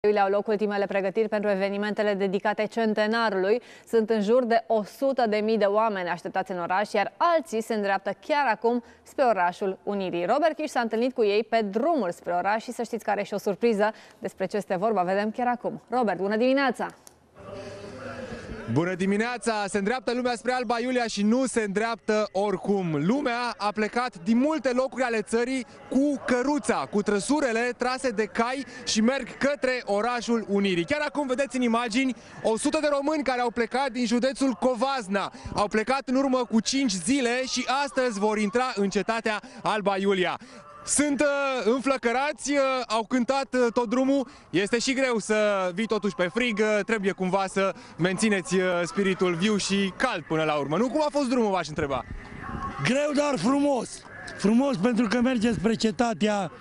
Au loc ultimele pregătiri pentru evenimentele dedicate centenarului. Sunt în jur de 100.000 de oameni așteptați în oraș, iar alții se îndreaptă chiar acum spre orașul Unirii. Robert Kiș s-a întâlnit cu ei pe drumul spre oraș și să știți că are și o surpriză. Despre ce este vorba vedem chiar acum. Robert, bună dimineața! Bună dimineața! Se îndreaptă lumea spre Alba Iulia și nu se îndreaptă oricum. Lumea a plecat din multe locuri ale țării cu căruța, cu trăsurele trase de cai și merg către orașul Unirii. Chiar acum vedeți în imagini 100 de români care au plecat din județul Covasna. Au plecat în urmă cu 5 zile și astăzi vor intra în cetatea Alba Iulia. Sunt înflăcărați, au cântat tot drumul, este și greu să vii totuși pe frig, trebuie cumva să mențineți spiritul viu și cald până la urmă. Nu? Cum a fost drumul, v-aș întreba? Greu, dar frumos. Frumos pentru că mergem spre cetatea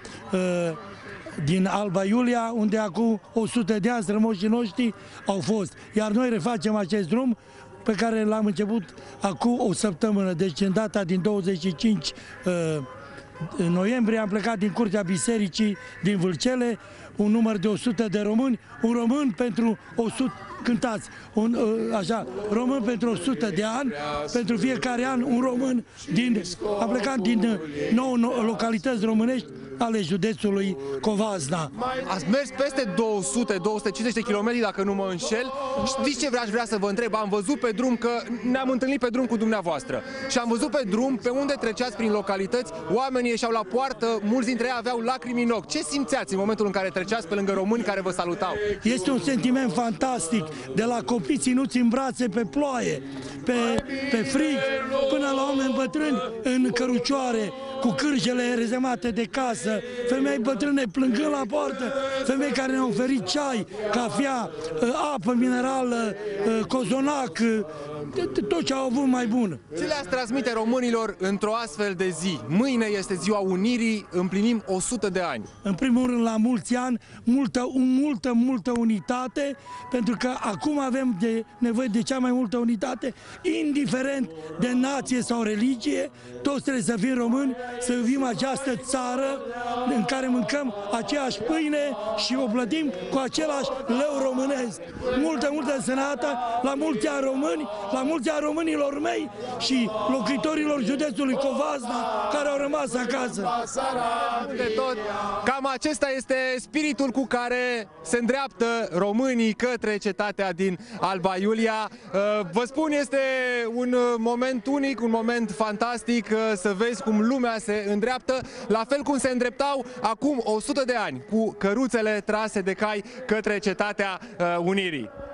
din Alba Iulia, unde acum 100 de ani strămoșii noștri au fost. Iar noi refacem acest drum pe care l-am început acum o săptămână, deci în data din 25 în noiembrie am plecat din curtea bisericii din Vâlcele, un număr de 100 de români, un român pentru 100, cântați, așa, român pentru 100 de ani, pentru fiecare an un român, am plecat din 9 localități românești ale județului Covasna. Ați mers peste 200-250 de kilometri, dacă nu mă înșel. Știți ce aș vrea să vă întreb? Am văzut pe drum, că ne-am întâlnit pe drum cu dumneavoastră și am văzut pe drum, pe unde treceați prin localități, oamenii ieșeau la poartă, mulți dintre ei aveau lacrimi în ochi. Ce simțeați în momentul în care treceați pe lângă români care vă salutau? Este un sentiment fantastic, de la copii ținuți în brațe pe ploaie, pe frig, până la oameni bătrâni în cărucioare, cu cârjele rezemate de casă, femei bătrâne plângând la poartă, femei care ne-au oferit ceai, cafea, apă minerală, cozonac, tot ce au avut mai bun. Ce le-ați transmite românilor într-o astfel de zi? Mâine este ziua Unirii, împlinim 100 de ani. În primul rând, la mulți ani, multă unitate, pentru că acum avem nevoie de cea mai multă unitate, indiferent de nație sau religie, toți trebuie să fim români, să iubim această țară în care mâncăm aceeași pâine și o plătim cu același leu românesc. Multă sănătate, la mulți ani români, la mulți ani românilor mei și locuitorilor județului Covasna care au rămas acasă. De tot, cam acesta este spiritul cu care se îndreaptă românii către cetatea din Alba Iulia. Vă spun, este un moment unic, un moment fantastic să vezi cum lumea se îndreaptă, la fel cum se îndreptau acum 100 de ani cu căruțele trase de cai către cetatea Unirii.